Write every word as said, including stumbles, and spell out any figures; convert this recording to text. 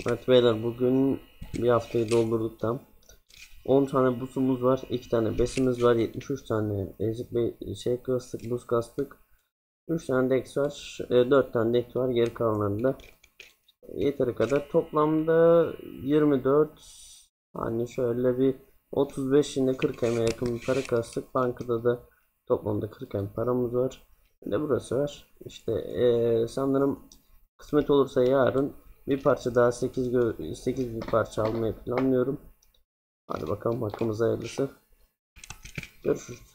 Evet beyler, bugün bir haftayı doldurduk tam. on tane busumuz var, iki tane besimiz var, yetmiş üç tane ezik bir şey kastık, buz kastık. üç tane dex var, e, dört tane dex var, geri kalanlarında yeteri kadar. Toplamda yirmi dört, hani şöyle bir otuz beş ile kırk eme yakın bir para kastık. Bankada da toplamda kırk em paramız var. Bir de burası var. İşte e, sanırım kısmet olursa yarın bir parça daha, sekiz sekiz bir parça almayı planlıyorum. Hadi bakalım, hakkımız hayırlısı. Görüşürüz.